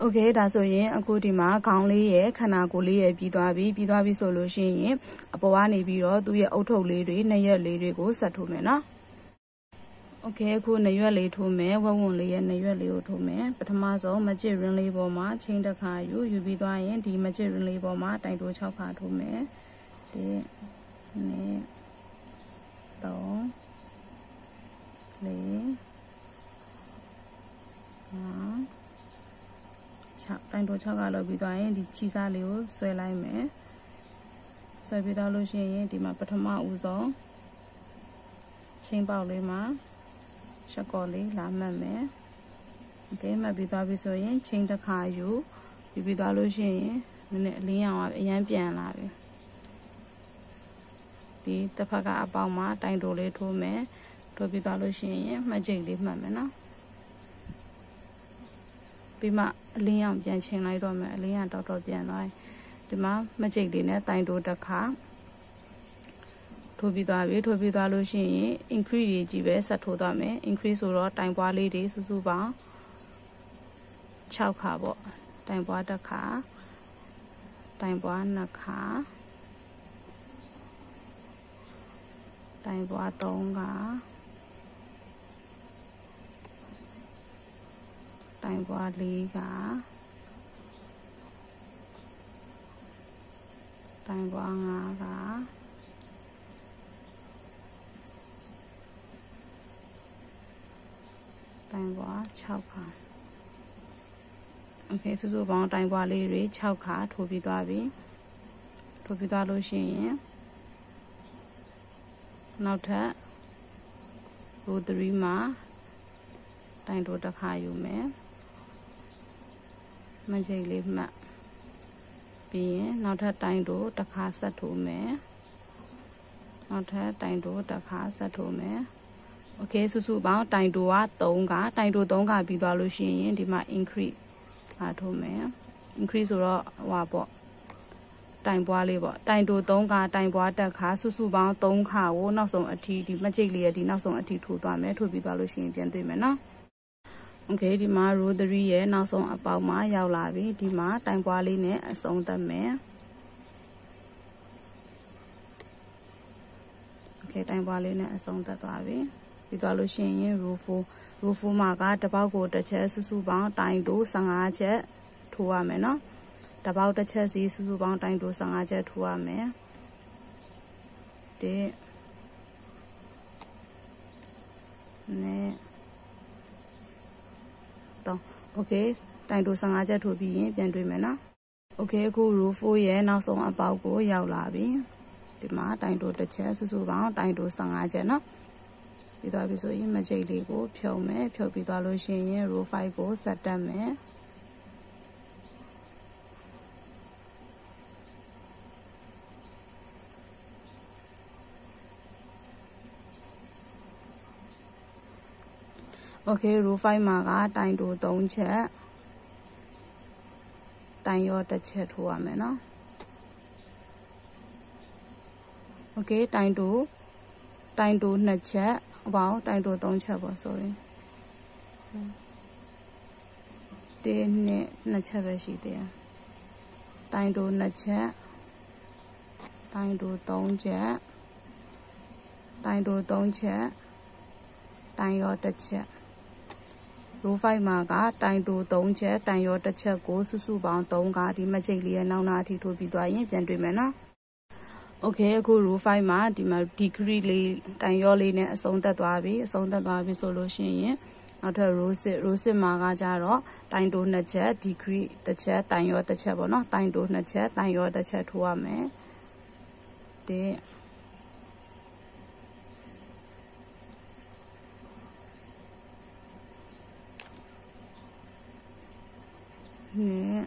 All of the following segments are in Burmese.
Okay, that's all. Yeah, a good ima, calmly, yeah, can I go lay a bidwabi solution, a poani biro, do your auto lady, na your lady go settlement. Okay, good, na your late home, one only and na your little home, but a mazo, material labor ma, change the car, you be dying, the material labor ma, time to chop out home, the ne, do, lay, time to chop out of be dying, the cheese a little, so I may. So without losing the Mapatama Uzo, Chamber Lima, Shakoli, Lamame. Okay, my Bidabisoye, change the car you, without losing Lian Yampian Lavi. The Tapaga Abama, time to lay to me, to without losing magic leave mamma. Bima Lian Yanchin, I don't know, Lian Dr. Bianai. The ma magic dinner, time to the car. To be the lotion, increase GBS at Todame, increase or time while ladies, Suba, chow cabo, time by the car, time by the car, time by Tonga, time by Liga. Time buang time buang chauka. Okay, so buang time buang liri chauka tobi lotion. Now that Rodrima time to the car you may magic leave map. Now that time to the casa to me. Now that time to the casa to me. Okay, so about time to what don't be the lotion, the might increase at home. Increase or wabo. Time boiler, time to don't got time what the car, so about don't car, or not so a tea, the magically a dinner so a tea to the to be the lotion, gentlemen. Okay, the ma rotary now song about my yaw lavi, the ma time quali ne a song the me. Okay, time quali ne a song the lavi. With all ocean rufu maga, the bago the chess suban, time do sangache to a mena. The bout the chess is suban time do sangache to a me. De ne. Okay, time to sangaja to be in Pendrimena. Okay, go rufo ye now song about go yaw lavi. The ma time to the chess is about time to sangajana. Without so image go, pure me, pure bidalotion, roof 5 go, set them me. Okay, roof 5 maga, time to don't check. Time your the chat to a mena. Okay, time to not chat. Wow, time to don't chat, sorry. Then not have a sheet there. Time to not chat. Time to don't chat. Time to don't chat. Time your the chat. Rufai maga, time to don't chat, time your the chat goes to Suban, don't got the magically and now not to be doing gentlemen. Okay, go Rufai ma, the degree lay, time your lane a song that wabi solution. Not a rose maga jaro, time to not chat, degree the chat, time your the chat, not time to not chat, time your the chat to a me. De yeah.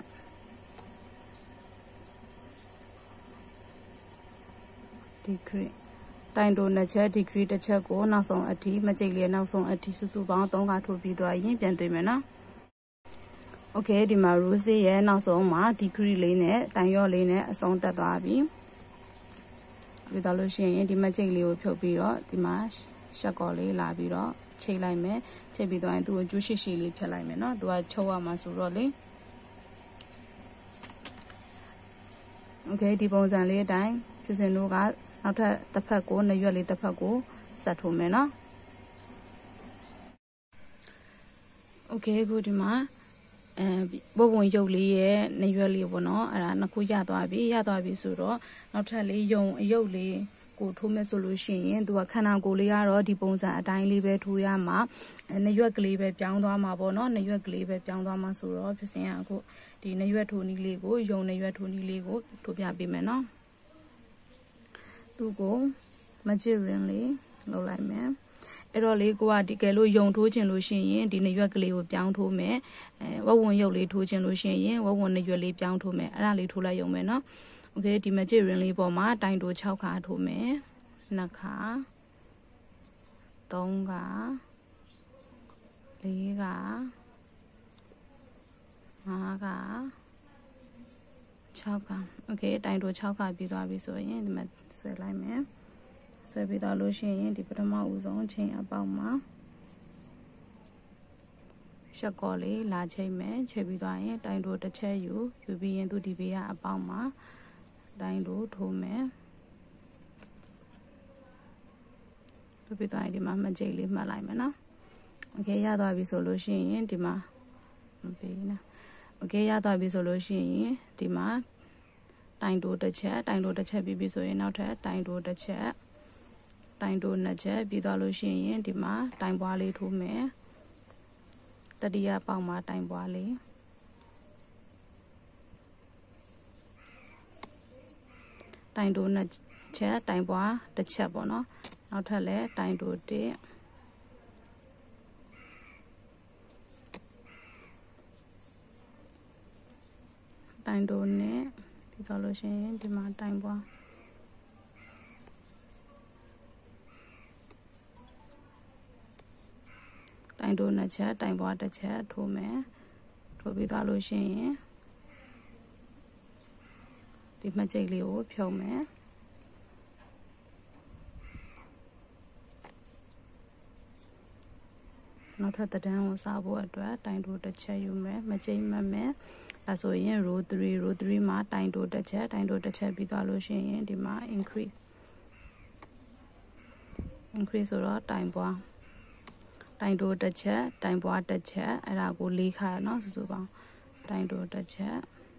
Degree. Time to nature degree the check go now song a tea, magically now song a tea so bound don't got to be doing gentlemen. Okay, the Maruse, yeah, now song ma degree lane, time your lane a song that baby. With a lotion, the magically will be the mash, shakoli, labiro, chay lime, chay be doing to a juicy shilly pelimena, do I chow a masuroli. โอเคဒီပုံစံလေးအတိုင်းဖြစ်စဉ်တို့ကနောက်ထပ်တစ်ဖက်ကိုနှစ်ရွက်လေးတစ်ဖက်ကိုဆက်ထိုးမယ်နော်โอเคအခုဒီမှာဘုံဝင်ရုပ်လေးရဲ့နှစ်ရွက်လေးပေါ့နော်အဲ့ဒါနှစ်ခုရသွားပြီဆိုတော့နောက်ထပ်လေးယုံအယုတ်လေးကိုထိုးမဲ့ဆိုလို့ရှိရင်သူကခန္ဓာကိုယ်လေးကတော့ဒီပုံစံအတိုင်းလေးပဲထိုးရမှာနှစ်ရွက်ကလေးပဲပြောင်းသွားမှာပေါ့နော်နှစ်ရွက်ကလေးပဲပြောင်းသွားမှာဆိုတော့ဖြစ်စဉ်ကအခုဒီနှစ်ရွက်ထိုးနည်းလေးကိုယုံနှစ်ရွက်ထိုးနည်းလေးကိုထိုးပြပေးမယ်နော်သူကိုမဂျစ်ရင်လေးလုပ်လိုက်မယ်အဲ့တော့လေးကိုကဒီကဲလို့ယုံထိုးခြင်းလို့ရှိရင်ဒီနှစ်ရွက်ကလေးကိုပြောင်းထိုးမယ်ဝက်ဝင်ရုပ်လေးထိုးခြင်းလို့ရှိရင်ဝက်ဝင်နှစ်ရွက်လေးပြောင်းထိုးမယ်အဲ့ဒါလေးထိုးလိုက်ရုံပဲနော်โอเคဒီမဂျစ်ရင်လေးပေါ်မှာတိုင်တို6ခါထိုးမယ်2ခါ3ခါ4ခါ5ခါ6ခါโอเคတိုင်တို6ခါပြီးသွားပြီဆိုရင်ဒီမှာဆွဲလိုက်မယ်ဆွဲပြီးတော့လို့ရှိရင်ဒီပထမဦးဆုံးချိန်အပေါက်မှာရှက်ကော်လေးလာချိန်မယ်ချိန်ပြီးသွားရင်တိုင်တိုတစ်ချက်ယူပြီးရင်သူဒီဘေးကအပေါက်မှာတိုင်တိုထိုးမယ်ထိုးပြီးသွားရင်ဒီမှာမကြိတ်လေးမှတ်လိုက်မယ်နော်โอเคရသွားပြီဆိုလို့ရှိရင်ဒီမှာမပေးနော်โอเคရသွားပြီဆိုလို့ရှိရင်ဒီမှာတိုင်တိုတစ်ချက်ပြီးပြီဆိုရင်နောက်ထပ်တိုင်တိုတစ်ချက်တိုင်တိုနှစ်ချက်ပြီးသွားလို့ရှိရင်ဒီမှာတိုင်ပွားလေးထိုးမယ်တတိယပေါက်မှာတိုင်ပွားလေးတိုင်တိုနှစ်ချက်တိုင်ပွားတစ်ချက်ပေါ့နော်နောက်ထပ်လည်းတိုင်တိုတစ်တိုင်တိုနဲ့ပြီးသွားလို့ရှိရင်ဒီမှာတိုင်ပွားတိုင်တိုနှစ်ချက်တိုင်ပွားတစ်ချက်ထိုးမယ်ထိုးပြီးသွားလို့ရှိရင်ဒီမှကြိတ်လေးကိုဖြုံမယ်နောက်ထပ်တဒန်းကိုစားဖို့အတွက်တိုင်တိုတစ်ချက်ယူမယ်မကြိတ်မှတ်မယ်ဒါဆိုရင် row 3မှာတိုင်တိုတစ်ချက်ပြီးသွားလို့ရှိရင်ဒီမှာ increase ဆိုတော့တိုင်ပွားတိုင်တိုတစ်ချက်တိုင်ပွားတစ်ချက်အဲ့ဒါကို4ခါเนาะစုစုပေါင်းတိုင်တိုတစ်ချက်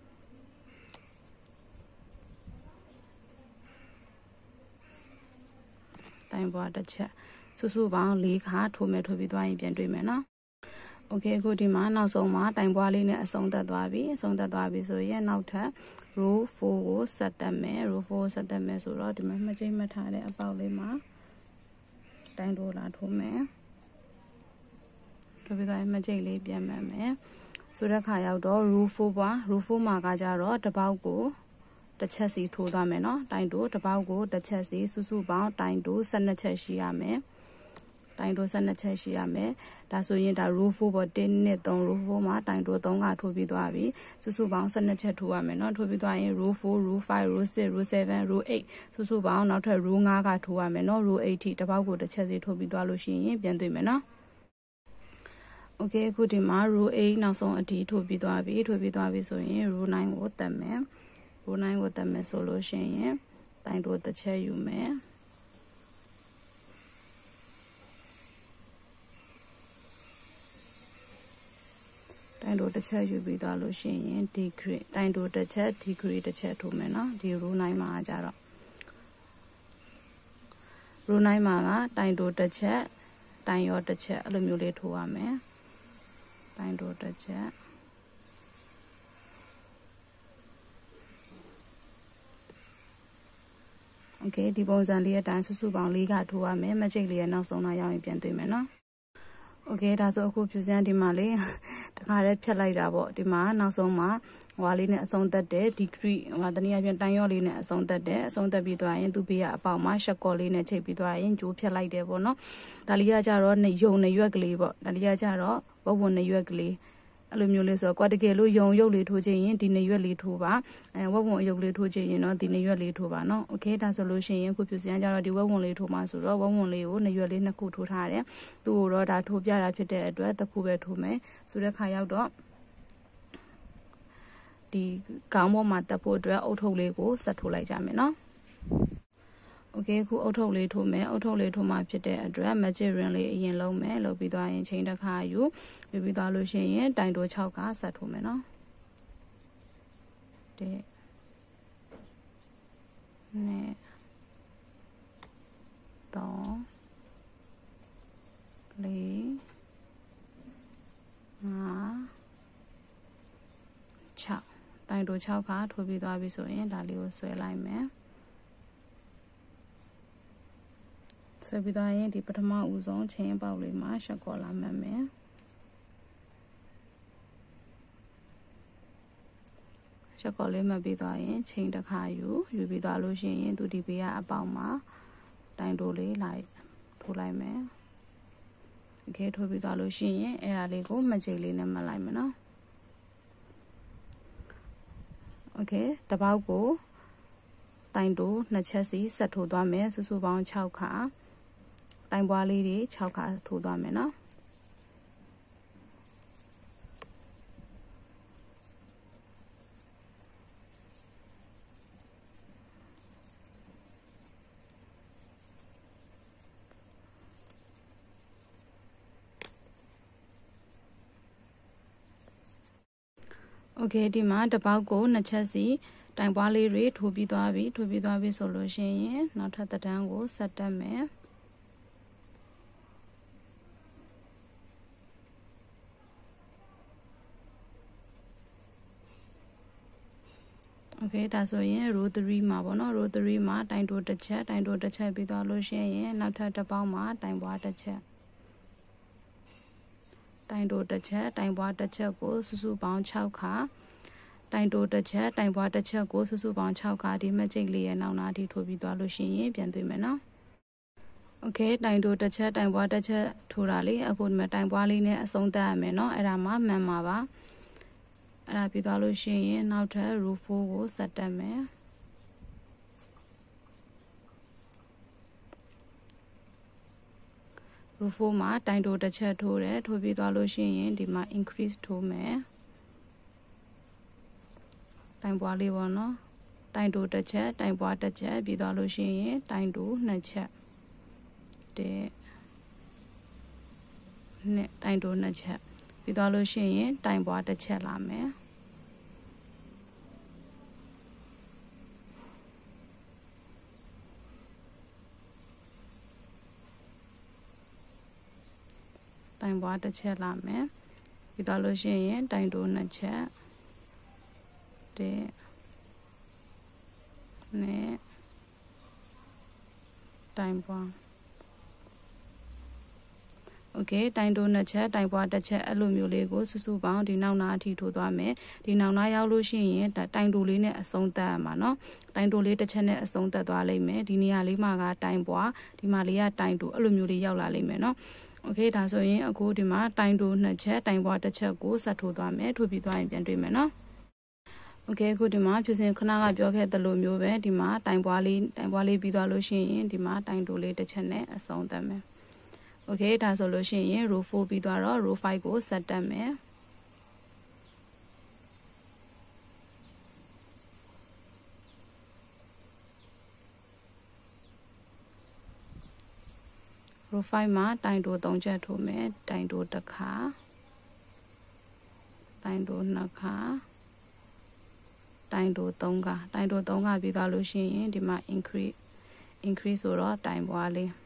တိုင်ပွားတစ်ချက်စုစုပေါင်း4ခါထိုးမယ်ထိုးပြီးသွားရင်ပြန်တွေ့မယ်เนาะโอเคအခုဒီမှာနောက်ဆုံးမှာတိုင်ပွားလေးနဲ့အဆုံးသတ်သွားပြီဆိုရင်နောက်ထပ် row 4ကိုဆက်တက်မယ်ဆိုတော့ဒီမှာမကြိတ်မှတ်ထားတဲ့အပေါက်လေးမှာတိုင်တိုလာထိုးမယ်ထိုးပြီးတော့မကြိတ်လေးပြန်မှတ်မယ်ဆိုတဲ့ခါရောက်တော့ row 4မှာကကြတော့တစ်ပေါက်ကိုတစ်ချက်စီထိုးသွားမယ်เนาะတိုင်တိုတစ်ပေါက်ကိုတစ်ချက်စီစုစုပေါင်းတိုင်တို12ချက်ရှိရမယ်တိုင်တို12ချက်ရှိရမယ်ဒါဆိုရင်ဒါ row 4ပေါ်1 2 3 row 4မှာတိုင်တို3ကထိုးပြီးသွားပြီစုစုပေါင်း12ချက်ထိုးရမယ်เนาะထိုးပြီးသွားရင် row 4 row 5 row 6 row 7 row 8စုစုပေါင်းနောက်ထပ် row 5ကထိုးရမယ်เนาะ row 8ထိတစ်ပေါက်ကိုတစ်ချက်စီထိုးပြီးသွားလို့ရှိရင်ပြန်တွေ့မယ်เนาะโอเคအခုဒီမှာ row 8နောက်ဆုံးအထိထိုးပြီးသွားပြီဆိုရင် row 9ကိုတက်မယ်ဆိုလို့ရှိရင်တိုင်တိုတစ်ချက်ယူမယ်တိုင်တိုတစ်ချက်ယူပြီးသွားလို့ရှိရင် decrease တိုင်တိုတစ်ချက် decrease တစ်ချက်ထိုးမယ်နော်ဒီ row 9မှာကြတော့ row 9မှာကတိုင်တိုတစ်ချက်တိုင်ရောတစ်ချက်အဲ့လိုမျိုးလေးထိုးရမယ်တိုင်တိုတစ်ချက်โอเคဒီပုံစံလေးအတိုင်းစုစုပေါင်း4ကထိုးရမယ်မကြိတ်လေးရဲ့နောက်ဆုံးတော့ရောက်ရင်ပြန်တွေ့မယ်နော်โอเคဒါဆိုအခုဖြူစမ်းဒီမှာလေးတခါတည်းဖြတ်လိုက်တာပေါ့ဒီမှာနောက်ဆုံးမှာဟွာလေးနဲ့အဆုံးသက်တဲ့ degree ဟွာတနည်းအားဖြင့်တိုင်ရောလေးနဲ့အဆုံးသက်ပြီးသွားရင်သူ့ဘေးကအပေါက်မှာရှက်ကော်လေးနဲ့ချိန်ပြီးသွားရင်ကျိုးဖြတ်လိုက်တယ်ပေါ့နော်ဒါလေးကကြတော့ယုံနေရွက်ကလေးပေါ့ဒါလေးကကြတော့ဝဝနေရွက်ကလေးအဲ့လိုမျိုးလေးဆိုတော့ကွာတကယ်လို့ယုံရုပ်လေးထိုးချင်ရင်ဒီနေရွက်လေးထိုးပါဝဝအယုတ်လေးထိုးချင်ရင်တော့ဒီနေရွက်လေးထိုးပါနော်โอเคဒါဆိုလို့ရှိရင်ခုဖြူစင်ကြတော့ဒီဝဝလေးထိုးမှဆိုတော့ဝဝလေးကိုနေရွက်လေး2ခုထိုးထားတယ်သူ့ကိုတော့ဒါထိုးပြတာဖြစ်တဲ့အတွက်တစ်ခုပဲထိုးမယ်ဆိုတဲ့ခါရောက်တော့ဒီဒီခေါင်းပေါ်မှာတက်ဖို့အတွက်အုတ်ထုပ်လေးကိုဆက်ထိုးလိုက်ကြမယ်နော်โอเคအခုအုတ်ထုပ်လေးထိုးမယ်အုတ်ထုပ်လေးထိုးမှဖြစ်တဲ့အတွက် magic ring လေးအရင်လုံးမယ်လုပ်ပြီးသွားရင်ချိန်တစ်ခါယူပြီးသွားလို့ရှိရင်တိုင်တို6ခါဆက်ထိုးမယ်နော်တဲ့နဲ့တော့လေး6တိုင်တို6ခါထိုးပြီးသွားပြီဆိုရင်ဒါလေးကိုဆွဲလိုက်မယ်ဆွဲပြီးသွားရင်ဒီပထမဦးဆုံးချိန်ပေါက်လေးမှာရှက်ကော်လာမှတ်မယ်ရှက်ကော်လေးမှတ်ပြီးသွားရင်ချိန်တစ်ခါယူပြီးသွားလို့ရှိရင်သူဒီဘေးကအပေါက်မှာတိုင်တိုလေးလိုက်ထိုးလိုက်မယ်โอเคထိုးပြီးသွားလို့ရှိရင်အဲ့ဒါလေးကိုမကြိတ်လေးနဲ့မှတ်လိုက်မယ်နော်โอเคတပေါက်ကိုတိုင်တို2ချက်စီဆက်ထိုးသွားမယ်စုစုပေါင်း6ခါတိုင်ပွားလေးတွေ6ခါထိုးသွားမယ်နော်โอเคဒီမှာတပေါက်ကို2ချက်စီတိုင်ပွားလေးတွေထိုးပြီးသွားပြီဆိုလို့ရှိရင်နောက်ထပ်တန်းကိုဆက်တက်မယ်โอเคဒါဆိုရင် row 3မှာပေါ့နော် row 3မှာတိုင်တိုတစ်ချက်ပြီးသွားလို့ရှိရင်နောက်ထပ်တစ်ပေါက်မှာတိုင်ပွားတစ်ချက်တိုင်တိုတစ်ချက်တိုင်ပွားတစ်ချက်ကိုစုစုပေါင်း6ခါတိုင်တိုတစ်ချက်တိုင်ပွားတစ်ချက်ကိုစုစုပေါင်း6ခါဒီမကြိတ်လေးရဲ့နောက်နာထိထိုးပြီးသွားလို့ရှိရင်ပြန်တွေ့မယ်နော်โอเคတိုင်တိုတစ်ချက်တိုင်ပွားတစ်ချက်ထိုးတာလေအခုဒီမှာတိုင်ပွားလေးနဲ့အဆုံးသတ်ရမယ်နော်အဲ့ဒါမှမှန်မှာပါအဲ့ဒါပြီးသွားလို့ရှိရင်နောက်ထပ် row 4ကိုဆက်တက်မယ်row 4မှာတိုင်တိုတစ်ချက်ထိုးတယ်ထိုးပြီးသွားလို့ရှိရင်ဒီမှာ increase ထိုးမယ်တိုင်ပွားလေးပေါ့နော်တိုင်တိုတစ်ချက်တိုင်ပွားတစ်ချက်ပြီးသွားလို့ရှိရင်တိုင်တို2ချက်တဲ့နဲ့တိုင်တို2ချက်ပြီးသွားလို့ရှိရင်တိုင်ပွားတစ်ချက်လာမယ်တိုင်ပွားတစ်ချက်လာမယ်ပြီးသွားလို့ရှိရင်တိုင်တို2ချက်တဲ့နဲ့တိုင်ပွားโอเคတိုင်တို2ချက်တိုင်ပွားတစ်ချက်အဲ့လိုမျိုးလေးကိုစုစုပေါင်းဒီနောက်နာအထိထိုးသွားမယ်ဒီနောက်နာရောက်လို့ရှိရင်တိုင်တိုလေးနဲ့အဆုံးသတ်ရမှာเนาะတိုင်တိုလေးတစ်ချက်နဲ့အဆုံးသတ်သွားလိမ့်မယ်ဒီနေရာလေးမှာကတိုင်ပွားဒီမှာလေးကတိုင်တိုအဲ့လိုမျိုးလေးရောက်လာလိမ့်မယ်เนาะโอเคဒါဆိုရင်အခုဒီမှာတိုင်တို2ချက်တိုင်ပွားတစ်ချက်ကိုဆက်ထိုးသွားမယ်ထိုးပြီးသွားရင်ပြန်တွေ့မယ်เนาะโอเคအခုဒီမှာဖြူစင်ခဏကပြောခဲ့သလိုမျိုးပဲဒီမှာတိုင်ပွားလေးပြီးသွားလို့ရှိရင်ဒီမှာတိုင်တိုလေးတစ်ချက်နဲ့အဆုံးသတ်မယ်โอเคဒါဆိုလို့ရှိရင် row 4ပြီးသွားတော့ row 5ကိုဆက်တက်မယ်row 5မှာတိုင်တို3ချက်ထိုးမယ်တိုင်တိုတစ်ခါတိုင်တို2ခါတိုင်တို3ခါတိုင်တို3ခါပြီးသွားလို့ရှိရင်ဒီမှာ increase ဆိုတော့တိုင်ပွားလေး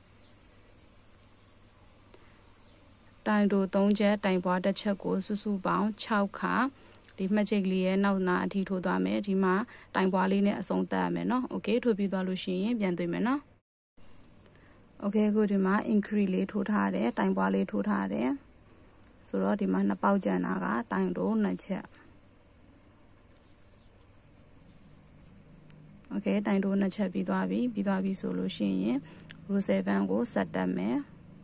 တိုင်တို3ချက်တိုင်ပွားတစ်ချက်ကိုစုစုပေါင်း6ခါဒီမှတ်ချိတ်လေးရဲ့နောက်နာအထိထိုးသွားမယ်ဒီမှာတိုင်ပွားလေးနဲ့အဆုံးသတ်ရမယ်เนาะโอเคထိုးပြီးသွားလို့ရှိရင်ပြန်တွေ့မယ်เนาะโอเคအခုဒီမှာ increase လေးထိုးထားတယ်တိုင်ပွားလေးထိုးထားတယ်ဆိုတော့ဒီမှာ2ပေါက်ကျန်တာကတိုင်တို2ချက်โอเคတိုင်တို2ချက်ပြီးသွားပြီဆိုလို့ရှိရင် row 7ကိုဆက်တက်မယ်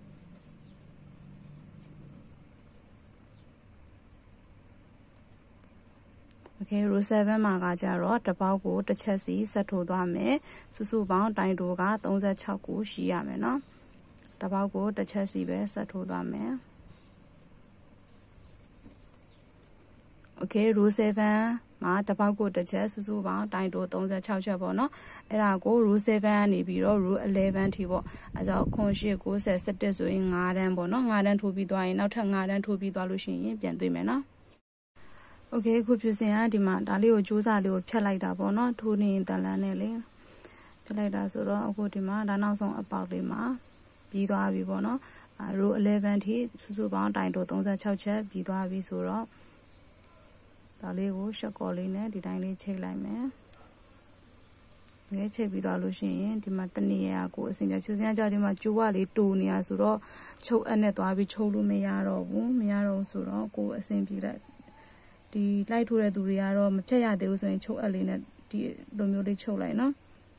โอเค row 7မှာကကြတော့တပေါက်ကိုတစ်ချက်စီဆက်ထိုးသွားမယ်စုစုပေါင်းတိုင်တိုက36ကိုရှိရမယ်เนาะတပေါက်ကိုတစ်ချက်စီပဲဆက်ထိုးသွားမယ်โอเค row 7 မှာတပေါက်ကိုတစ်ချက်စုစုပေါင်းတိုင်တို36ချက်ပေါ့နော်အဲ့ဒါကို rule 7ကနေပြီးတော့ rule 11ထိပေါ့အဲကြောင့်9 8 9 10 11ဆိုရင်9တန်းပေါ့နော်9တန်းထိုးပြီးသွားရင်နောက်ထပ်9တန်းထိုးပြီးသွားလို့ရှိရင်ပြန်တွေ့မယ်နော်โอเคခုဖြူစင်ကဒီမှာဒါလေးကိုစူးစလေးကိုဖြတ်လိုက်တာပေါ့နော်ထိုးနေရင်တန်လန်းနဲ့လေဖြတ်လိုက်တာဆိုတော့အခုဒီမှာဒါနောက်ဆုံးအပေါက်လေးမှာပြီးသွားပြီပေါ့နော် row 11ထိစုစုပေါင်းတိုင်တို36ချက်ပြီးသွားပြီဆိုတော့ဒါလေးကိုရှက်ကော်လေးနဲ့ဒီတိုင်းလေးချိတ်လိုက်မယ်ငဲချိတ်ပြီးသွားလို့ရှိရင်ဒီမှာတနည်းရကိုအစင်ပြဖြူစင်ကြဒီမှာကျိုးကလေးတူနေရဆိုတော့ချုပ်အပ်နဲ့သွားပြီးချုပ်လို့မရတော့ဘူးမရတော့ဆိုတော့ကိုအစင်ပြေလိုက်ဒီလိုက်ထိုးတဲ့သူတွေကတော့မဖြတ်ရသေးဘူးဆိုရင်ချုပ်အပ်လေးနဲ့ဒီလိုမျိုးလေးချုပ်လိုက်နော်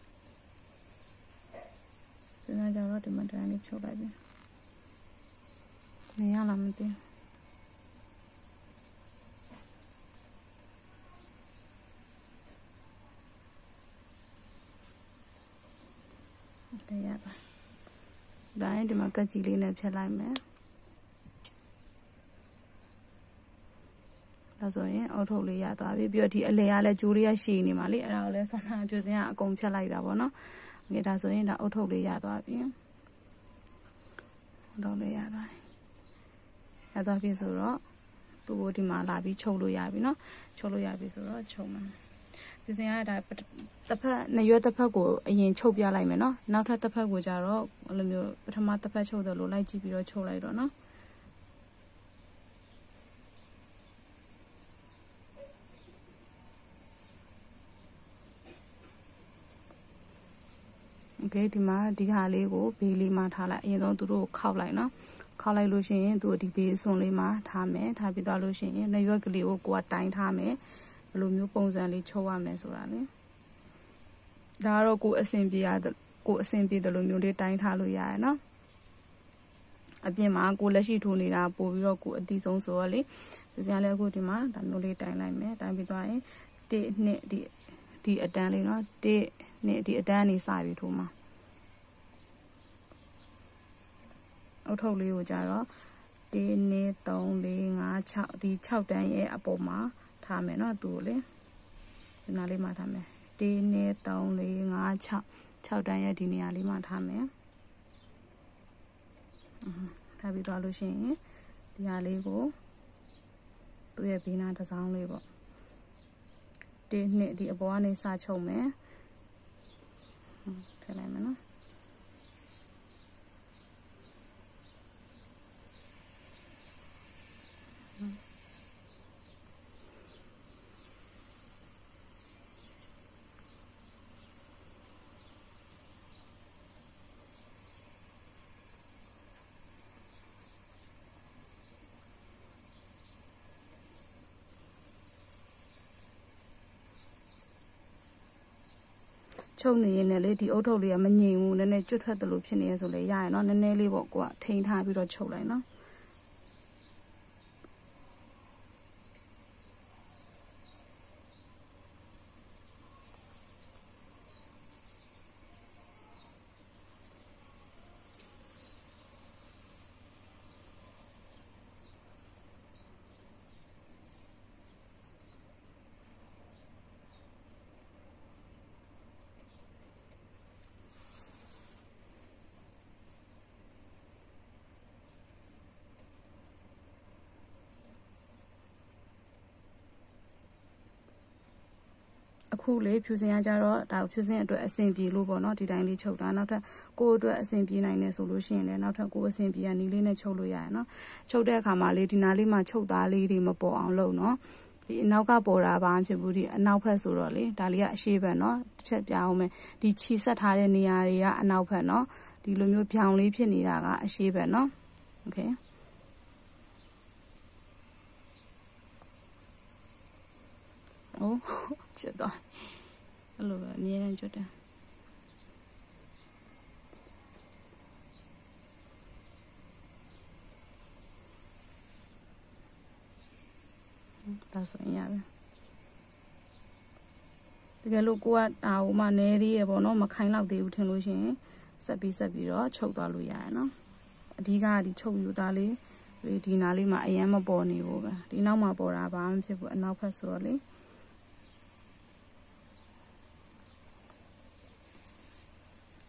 ဒီမှာကြတော့ဒီမှာတိုင်းလေးချုပ်လိုက်ပြီနေရလားမသိဘူးရပါဒါရင်ဒီမှာကတ်ကြီးလေးနဲ့ဖြတ်လိုက်မယ်ဒါဆိုရင်အောက်ထုတ်လေးရသွားပြီပြီးတော့ဒီအလဲကလည်းကျိုးလေးရရှည်နေမှာလေအဲ့ဒါကိုလည်းဆောင်းနှံဖြူစင်ကအကုန်ဖြတ်လိုက်တာပေါ့နော်ငါဒါဆိုရင်ဒါအောက်ထုတ်လေးရသွားပြီတော့လေးရသွားပြီဆိုတော့သူ့ကိုဒီမှာလာပြီးချုပ်လို့ရပြီနော်ချုပ်လို့ရပြီဆိုတော့ချုပ်မှာဖြူစင်ကဒါတစ်ဖက်နှစ်ရွက်တစ်ဖက်ကိုအရင်ချုပ်ပြလိုက်မယ်နော်နောက်ထပ်တစ်ဖက်ကိုကြတော့အဲ့လိုမျိုးပထမတစ်ဖက်ချုပ်တယ်လို့လိုက်ကြည့်ပြီးတော့ချုပ်လိုက်တော့နော်โอเคဒီမှာဒီဟာလေးကိုဘေးလေးမှာထားလိုက်အရင်ဆုံးသူတို့ကိုခောက်လိုက်နော်ခောက်လိုက်လို့ရှိရင်သူဒီဘေးအစွန်လေးမှာထားမယ်ထားပြီးသွားလို့ရှိရင်နှစ်ရွက်ကလေးကိုကတိုင်းထားမယ်ဘယ်လိုမျိုးပုံစံလေးချုပ်ရမယ်ဆိုတာလေဒါကတော့ကိုအဆင်ပြေတယ်လို့မျိုးလေးတိုင်းထားလို့ရတယ်နော်အပြင်မှာကိုလက်ရှိထိုးနေတာပို့ပြီးတော့ကိုအတီးဆုံးဆိုတော့လေဒီစရာလေးအခုဒီမှာဒါမျိုးလေးတိုင်းလိုက်မယ်တိုင်းပြီးသွားရင်1 2ဒီအတန်းလေးနော်1 2ဒီအတန်းနေစပြီးထိုးမှာအုတ်ထုတ်လေးကိုကြတော့1 2 3 4 5 6ဒီ6တန်းရဲ့အပေါ်မှာထားမယ်နော်သူ့ကိုလေဒီနားလေးမှာထားမယ်1 2 3 4 5 6တန်းရဲ့ဒီနေရာလေးမှာထားမယ်ထားပြီးသွားလို့ရှိရင်ဒီဟာလေးကိုသူ့ရဲ့ဘေးနားတစ်စောင်းလေးပေါ့1 2ဒီအပေါ်ကနေစချုပ်မယ်ထည့်လိုက်မယ်နော်ချုပ်နေရင်လည်းဒီအုတ်ထုတ်လေးကမငြိမ်ဘူးနည်းနည်းကျွတ်ထွက်တယ်လို့ဖြစ်နေရဆိုလေရရနော်နည်းနည်းလေးပေါ့ကိုကထိန်းထားပြီးတော့ချုပ်လိုက်နော်အခုလေဖြူစင်ကကြတော့ဒါဖြူစင်အတွက်အဆင်ပြေလို့ပေါ့နော်ဒီတိုင်းလေးချုပ်တာနောက်ထပ်ကိုအတွက်အဆင်ပြေနိုင်တယ်ဆိုလို့ရှိရင်လည်းနောက်ထပ်ကိုအဆင်ပြေရနီးလေးနဲ့ချုပ်လို့ရတယ်နော်ချုပ်တဲ့အခါမှာလေဒီနားလေးမှာချုပ်သားလေးတွေမပေါ်အောင်လုပ်နော်ဒီအနောက်ကပေါ်တာဘာမှဖြစ်ဘူးဒီအနောက်ဘက်ဆိုတော့လေဒါလေးကအရှေ့ဘက်နော်တစ်ချက်ပြအောင်မယ်ဒီခြီဆက်ထားတဲ့နေရာတွေကအနောက်ဘက်နော်ဒီလိုမျိုးဖြောင်လေးဖြစ်နေတာကအရှေ့ဘက်နော်โอเคအိုးကျွတ်တော့အဲ့လိုပဲအမြဲတမ်းကျွတ်တယ်ဒါဆိုရင်ရတယ်တကယ်လို့ကိုကဒါဟိုမှနဲသေးရပေါ့နော်မခိုင်းတော့သေးဘူးထင်လို့ရှိရင်ဆက်ပြီးတော့ချုပ်သွားလို့ရတယ်နော်အဓိကဒီချုပ်ယူသားလေးဒီနားလေးမှာအရန်မပေါ်နေဘူးပဲဒီနောက်မှာပေါ်တာဘာမှမဖြစ်ဘူးအနောက်ဖက်ဆိုတော့လေ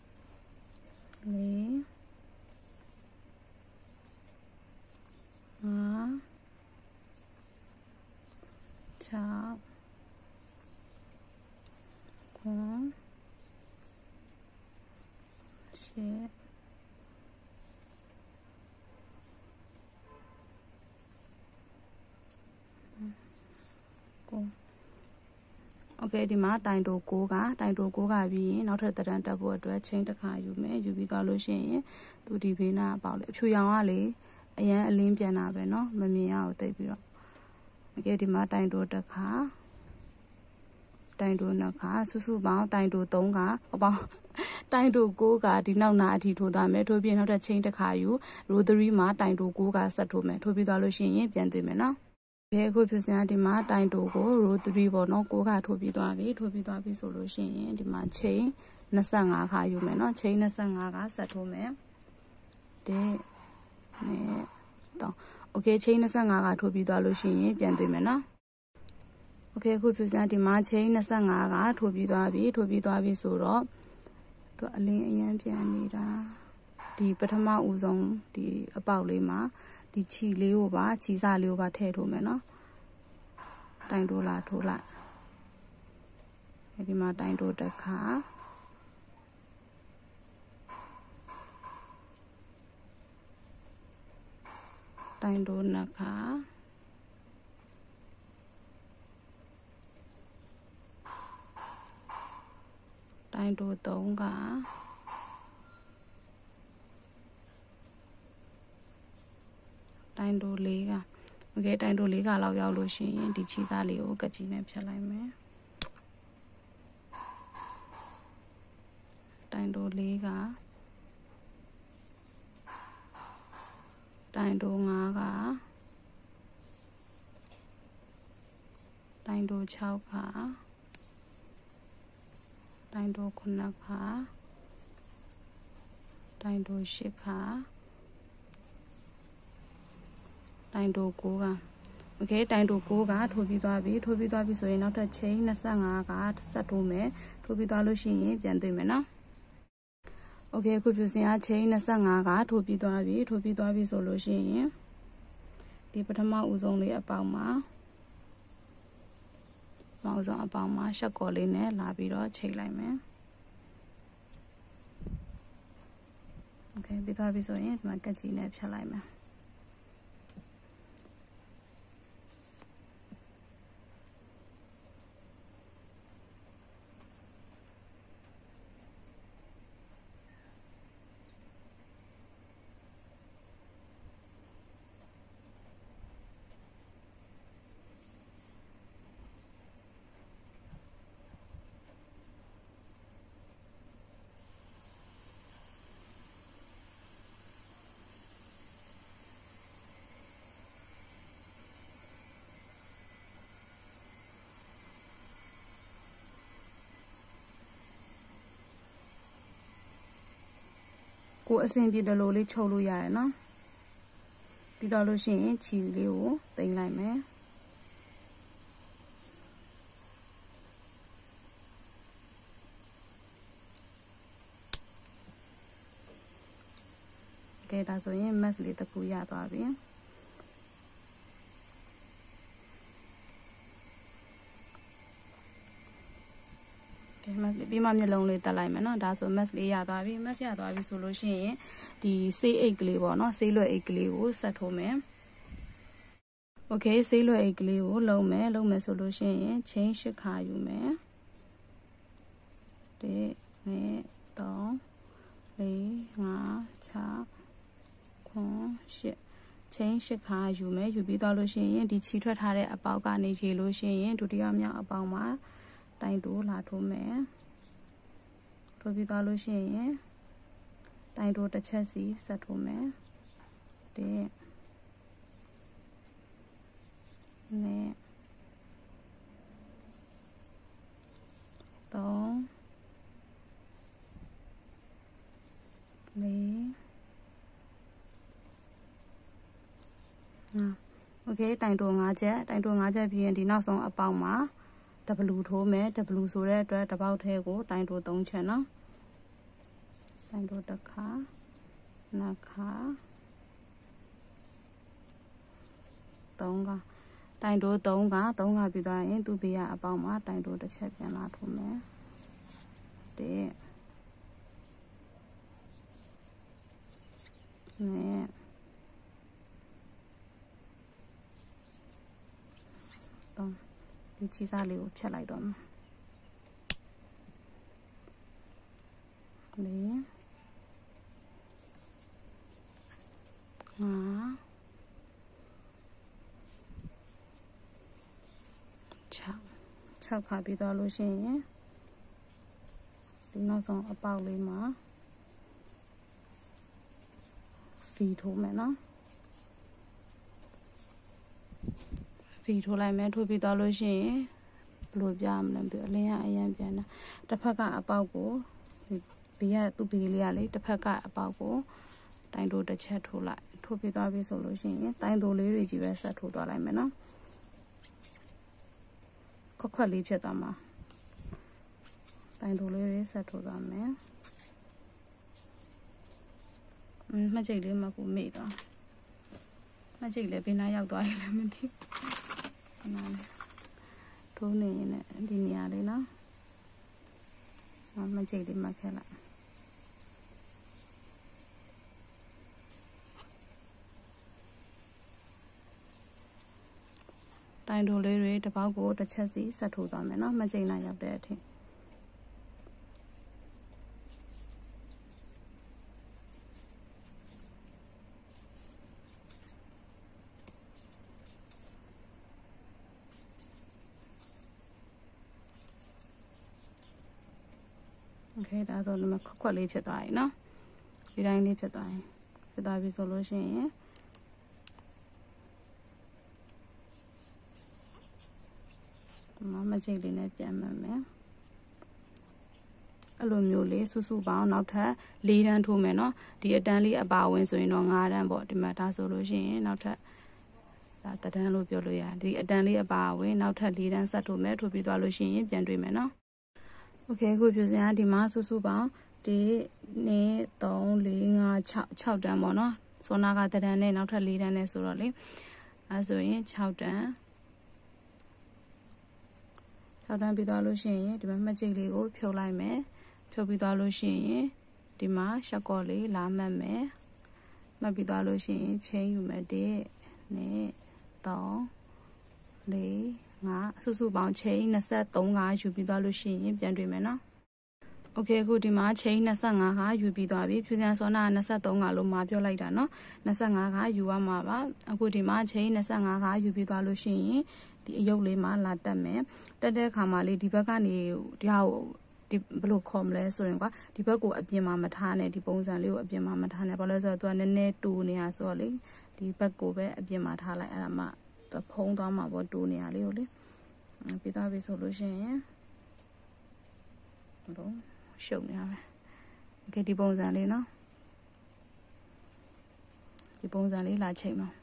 4 5 6 9 10 9 Okay ဒီမှာတိုင်တို6ကပြီးရင်နောက်ထပ်တရန်တက်ဖို့အတွက်ချိန်တစ်ခါယူမယ်ယူပြီးသွားလို့ရှိရင်သူဒီဘေးနာပေါက်လေအဖြူရောင်ကလေအရန်အလင်းပြန်တာပဲเนาะမမြင်ရဘူးတိတ်ပြီးတော့ Okay ဒီမှာတိုင်တိုတစ်ခါတိုင်တို2ခါစုစုပေါင်းတိုင်တို3ခါပေါင်းတိုင်တို6ကဒီနောက်နာအထိထိုးသွားမယ်ထိုးပြီးနောက်ထပ်ချိန်တစ်ခါယူ row 3မှာတိုင်တို6ကဆက်ထိုးမယ်ထိုးပြီးသွားလို့ရှိရင်ပြန်သွင်းမယ်เนาะအခုဖြစ်စဉ်ကဒီမှာတိုင်တိုကို row 3ပေါ့နော်6ခါထိုးပြီးသွားပြီဆိုလို့ရှိရင်ဒီမှာချိန်25ခါယူမယ်เนาะချိန်25ခါဆက်ထိုးမယ်1 2 3 Okay ချိန်25ခါထိုးပြီးသွားလို့ရှိရင်ပြန်သွင်းမယ်เนาะ Okay အခုဖြစ်စဉ်ဒီမှာချိန်25ခါထိုးပြီးသွားပြီဆိုတော့သူအလင်းအရန်ပြန်နေတာဒီပထမဦးဆုံးဒီအပေါက်လေးမှာဒီခြီလေးကိုပါခြီစလေးကိုပါထည့်ထိုးမယ်เนาะတိုင်တိုးလာထိုးလိုက်ဒီမှာတိုင်တိုးတစ်ခါတိုင်တိုးနှစ်ခါတိုင်တိုး3ခါတိုင်တိုး4ခါ Okay တိုင်တိုး4ခါလောက်ရောက်လို့ရှိရင်ဒီခြေစားလေးကိုကကြီးနဲ့ဖြတ်လိုက်မယ်တိုင်တိုး4ခါတိုင်တိုး5ခါတိုင်တိုး6ခါတိုင်တိုး9ခါတိုင်တိုး10ခါတိုင်တိုး9ခါ Okay တိုင်တိုး9ခါထိုးပြီးသွားပြီဆိုရင်နောက်ထပ်ချိန်25ခါဆက်ထိုးမယ်ထိုးပြီးသွားလို့ရှိရင်ပြန်သွင်းမယ်နော် Okay အခုပြုစဉ်ကချိန်25ခါထိုးပြီးသွားပြီဆိုလို့ရှိရင်ဒီပထမဦးဆုံးလေးအပေါက်မှာရှက်ကော်လေးနဲ့လာပြီးတော့ချိန်လိုက်မယ် Okay ပြီးသွားပြီဆိုရင်ဒီမှာကကြီးနဲ့ဖြတ်လိုက်မယ်ကိုအဆင်ပြေတယ်လို့လေးချုပ်လို့ရတယ်နော်ပြီးတော့လို့ရှိရင်ခြီလေးကိုတင်လိုက်မယ်ကဲဒါဆိုရင် mask လေးတစ်ခုရသွားပြီပြီးမှမျက်လုံးလေးတက်လိုက်မယ်နော်ဒါဆို mask လေးရသွားပြီဆိုလို့ရှိရင်ဒီဆေးအိတ်ကလေးပေါ့နော်ဆေးလွယ်အိတ်ကလေးကိုဆက်ထိုးမယ် Okay ဆေးလွယ်အိတ်ကလေးကိုလုံးမယ်ဆိုလို့ရှိရင်ချိန်8ခါယူမယ်1 2 3 4 5 6 8ချိန်8ခါယူမယ်ယူပြီးသွားလို့ရှိရင်ဒီခြီထွက်ထားတဲ့အပေါက်ကနေရေလို့ရှိရင်ဒုတိယမြောက်အပေါက်မှာတိုင်တိုးလာထိုးမယ်ထိုးပြီးသွားလို့ရှိရင်တိုင်တိုးတစ်ချက်စီဆက်ထိုးမယ်1 2 3 4 5 6 7 8 9 Okay တိုင်တိုး5ချက်ပြီးရင်ဒီနောက်ဆုံးအပေါက်မှာW ထိုးမယ် W ဆိုတဲ့အတွက်တစ်ပေါက်ထဲကိုတိုင်တိုး3ချက်နော်တိုင်တိုးတစ်ခါနှစ်ခါ3ခါတိုင်တိုး3ခါပြီးသွားရင်သူ့ဘေးကအပေါက်မှာတိုင်တိုးတစ်ချက်ပြန်လာထိုးမယ်1 2 3ဒီချီစားလေးကိုဖြတ်လိုက်တော့မယ် 4 5 6 ခါပြီးသွားလို့ရှိရင်ဒီနောက်ဆုံးအပေါက်လေးမှာVထိုးမယ်နော်Vထိုးလိုက်မယ်ထိုးပြီးသွားလို့ရှိရင်ဘယ်လိုပြမလဲမသိဘူးအလင်းကအရင်ပြန်တာတစ်ဖက်ကအပေါက်ကိုဘေးကသူ့ဘေးလေးကလေတစ်ဖက်ကအပေါက်ကိုတိုင်းတိုးတစ်ချက်ထိုးလိုက်ထိုးပြီးသွားပြီဆိုလို့ရှိရင်တိုင်းတိုးလေးတွေကြီးပဲဆက်ထိုးသွားလိုက်မယ်နော်ခွက်လေးဖြစ်သွားမှာတိုင်းတိုးလေးတွေဆက်ထိုးသွားမယ်မှတ်ကြိတ်လေးမှကိုမေ့သွားမှတ်ကြိတ်လေးဘေးနားရောက်သွားရင်လည်းမသိဘူးနားလေးထိုးနေရင်လည်းဒီနေရာလေးနော်မှတ်ကြိတ်လေးမှတ်ခဲ့လိုက်တိုင်းတိုးလေးတွေတစ်ပေါက်ကိုတစ်ချက်စီဆက်ထိုးသွားမယ်နော်မှတ်ကြိတ်နားရောက်တဲ့အထိโอเคဒါဆိုလည်းခွက်လေးဖြစ်သွားပြီเนาะဒီတိုင်းလေးဖြစ်သွားရင်ဖြစ်သွားပြီဆိုလို့ရှိရင်မချိတ်လေးနဲ့ပြန်မှတ်မယ်အဲ့လိုမျိုးလေးစုစုပေါင်းနောက်ထပ်၄တန်းထိုးမယ်เนาะဒီအတန်းလေးအပါဝင်ဆိုရင်တော့၅တန်းပေါ့ဒီမှာဒါဆိုလို့ရှိရင်နောက်ထပ်ဒါတန်းလို့ပြောလို့ရတယ်ဒီအတန်းလေးအပါဝင်နောက်ထပ်၄တန်းဆက်ထိုးမယ်ထိုးပြီးသွားလို့ရှိရင်ပြန်တွေ့မယ်เนาะโอเคအခုပြစရာဒီမှာစုစုပေါင်း1 2 3 4 5 6တန်းပေါ့နော်စောနာကတန်းနဲ့နောက်ထပ်4တန်းနဲ့ဆိုတော့လေအဲဆိုရင်6တန်းပြီးသွားလို့ရှိရင်ဒီမှာမှတ်ကြိတ်လေးကိုဖြုတ်လိုက်မယ်ဖြုတ်ပြီးသွားလို့ရှိရင်ဒီမှာရှက်ကော့လေးလာမှတ်မယ်မှတ်ပြီးသွားလို့ရှိရင်ချင်းယူမယ်1 2 3 4 5စုစုပေါင်းချင်း23ခါယူပြီးသွားလို့ရှိရင်ပြန်တွေ့မယ်နော်โอเคအခုဒီမှာချင်း25ခါယူပြီးသွားပြီဖြူစံစောနာ23ခါလို့မှာပြောလိုက်တာเนาะ25ခါယူရမှာပါအခုဒီမှာချင်း25ခါယူပြီးသွားလို့ရှိရင်ဒီအယုတ်လေးမှာလာတက်မယ်တက်တဲ့အခါမှာလေဒီဘက်ကနေဒီဟာကိုဒီဘယ်လိုခေါ်မလဲဆိုရင်ကွာဒီဘက်ကိုအပြင်မှာမထားနဲ့ဒီပုံစံလေးကိုအပြင်မှာမထားနဲ့ဘာလို့လဲဆိုတော့သူကနည်းနည်းတူနေတာဆိုတော့လေဒီဘက်ကိုပဲအပြင်မှာထားလိုက်အဲ့ဒါမှဖုံးသွားမှာပေါ့တူနေရလေးကိုလေပြီးသွားပြီဆိုလို့ရှိရင်တော့ရှုပ်နေရမယ်โอเคဒီပုံစံလေးเนาะဒီပုံစံလေးလာချိန်မှာ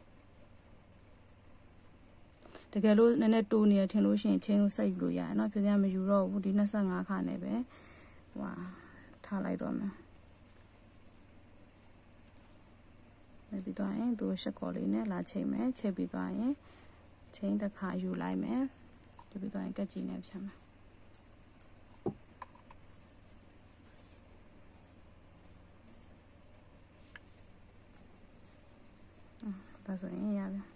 တကယ်လို့နည်းနည်းတူနေရထင်လို့ရှိရင်ချင်းကိုဆက်ယူလို့ရတယ်เนาะပြင်စရာမယူတော့ဘူးဒီ25ခါနဲ့ပဲဟိုထားလိုက်တော့မယ်ပြီးသွားရင်သူရှက်ကော်လေးနဲ့လာချိန်မယ်ချိန်ပြီးသွားရင်ချိန်တစ်ခါယူလိုက်မယ်ပြီးသွားရင်ကက်ကြီးနဲ့ဖြတ်မယ်ဒါဆိုရင်ရပြီ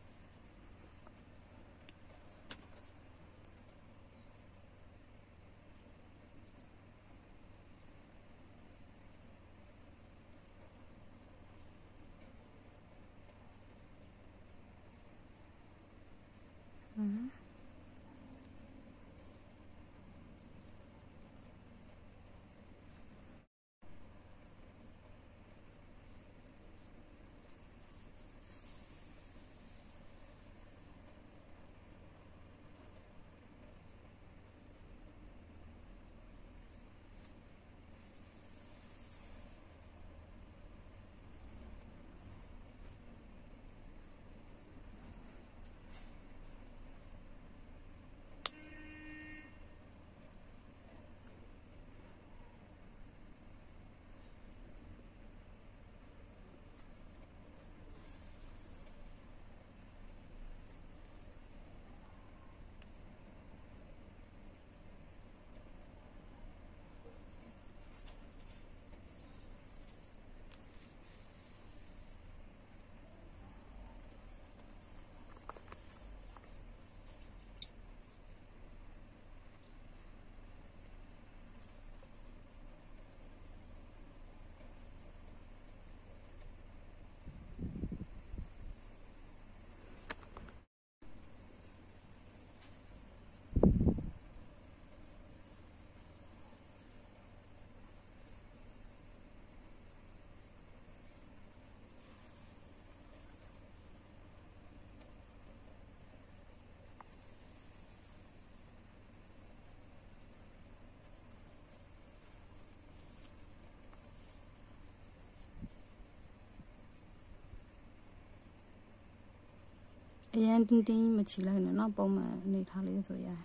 အရင်တင်းမချီလိုက်နဲ့နော်ပုံမှန်အနေထားလေးဆိုရတယ်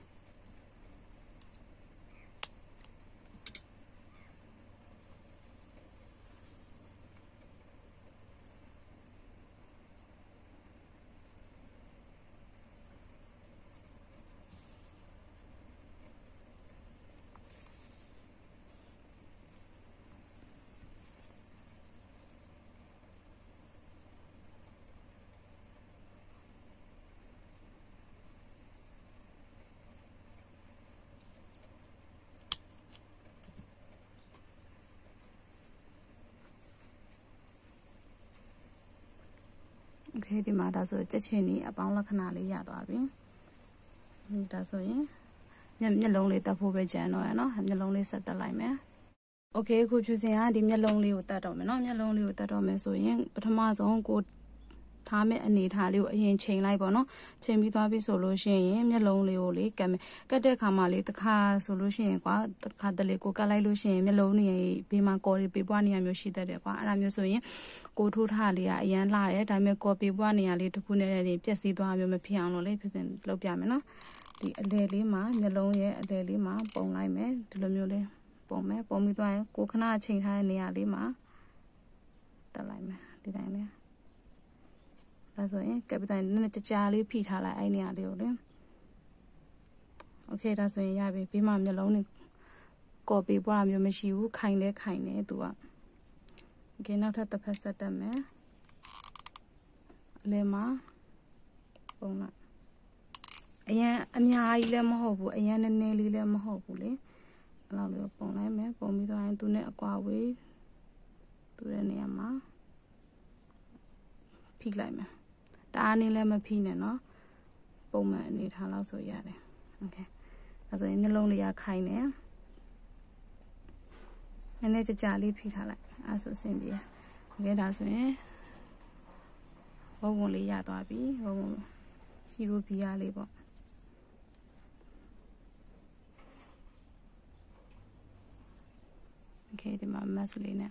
โอเคဒီမှာဒါဆိုချက်ချင်းนี่အပေါင်းလက္ခဏာလေးရသွားပြီဒါဆိုရင်မျက်လုံးလေးတက်ဖို့ပဲကြံတော့ရနော်မျက်လုံးလေးဆက်တက်လိုက်မယ်โอเคအခုဖြူစင်ကဒီမျက်လုံးလေးကိုတက်တော့မယ်နော်မျက်လုံးလေးကိုတက်တော့မယ်ဆိုရင်ပထမဆုံးကိုထားမဲ့အနေထားလေးကိုအရင်ချိန်လိုက်ပေါ့နော်ချိန်ပြီးသွားပြီဆိုလို့ရှိရင်မျက်လုံးလေးကိုလေကတ်မယ်ကတ်တဲ့ခါမှာလေတစ်ခါဆိုလို့ရှိရင်ကွာတစ်ခါတလေကိုကတ်လိုက်လို့ရှိရင်မျက်လုံးနေဘေးမှာကော်ရီပေးပွားနေရမျိုးရှိတတ်တယ်ကွာအဲ့ဒါမျိုးဆိုရင်ကိုထိုးထားလေးကအရန်လှတယ်ဒါပေမဲ့ကော်ပေးပွားနေရလေးတစ်ခုနဲ့တည်းပြက်စီးသွားမျိုးမဖြစ်အောင်လို့လေဖြစ်စဉ်လုပ်ပြမယ်နော်ဒီအလဲလေးမှာမျက်လုံးရဲ့အလဲလေးမှာပုံလိုက်မယ်ဒီလိုမျိုးလေးပုံမယ်ပုံပြီးသွားရင်ကိုခဏချိန်ထားတဲ့နေရာလေးမှာတက်လိုက်မယ်ဒီတိုင်းလေးဒါဆိုရင်ကပတိုင်နည်းနည်းကြာလေးဖိထားလိုက်အဲ့နေရာလေးကိုလေโอเคဒါဆိုရင်ရပြီပြီးမှမျက်လုံးနဲ့ကော်ပီပွားမျိုးမရှိဘူးခိုင်လဲခိုင်နေသူကโอเคနောက်ထပ်တစ်ဖက်ဆက်တက်မယ်အလဲမှာပုံလိုက်အရင်အများကြီးလည်းမဟုတ်ဘူးအရင်နည်းနည်းလေးလည်းမဟုတ်ဘူးလေအဲ့လိုလေးပုံလိုက်မယ်ပုံပြီးတော့ရင်သူနဲ့အကွာဝေးသူတဲ့နေရာမှာဖိလိုက်မယ်တအားနေလည်းမဖိနဲ့နော်ပုံမှန်အနေထားလောက်ဆိုရတယ်โอเคဒါဆိုရင်နှလုံးလေးရခိုင်းနေနည်းနည်းကြာလေးဖိထားလိုက်အဲ့ဆိုအဆင်ပြေโอเคဒါဆိုရင်ဘုံဝင်လေးရသွားပြီဘုံဝင်ဟီရိုဘီယာလေးပေါ့โอเคဒီမှာမတ်စ်လေးနဲ့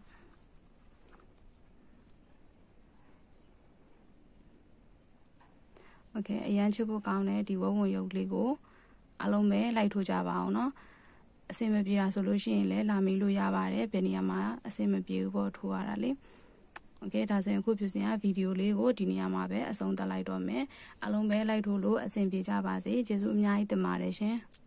โอเคအရန်ချဖို့ကောင်းတယ်ဒီဝုံရုပ်လေးကိုအလုံးပဲလိုက်ထိုးကြပါအောင်เนาะအစင်မပြေရဆိုလို့ရှိရင်လည်းလာမီလို့ရပါတယ်ဘယ်နေရာမှာအစင်မပြေဘူးပေါ့ထိုးရတာလေโอเคဒါဆိုရင်အခုဖြူစင်ကဗီဒီယိုလေးကိုဒီနေရာမှာပဲအဆုံးသတ်လိုက်တော့မယ်အလုံးပဲလိုက်ထိုးလို့အစင်ပြေကြပါစေကျေးဇူးအများကြီးတင်ပါတယ်ရှင်